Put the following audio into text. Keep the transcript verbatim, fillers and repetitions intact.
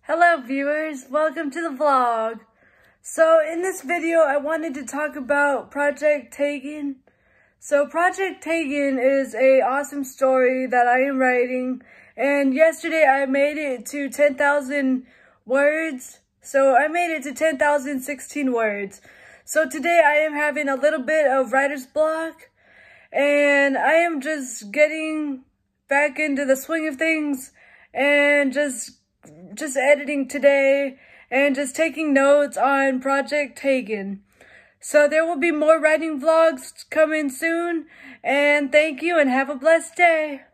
Hello viewers, welcome to the vlog. So in this video I wanted to talk about Project Taken. So Project Taken is a awesome story that I am writing, and yesterday I made it to ten thousand words. So I made it to ten thousand sixteen words. So today I am having a little bit of writer's block, and I am just getting back into the swing of things and just just editing today and just taking notes on Project Taken. So there will be more writing vlogs coming soon, and thank you and have a blessed day.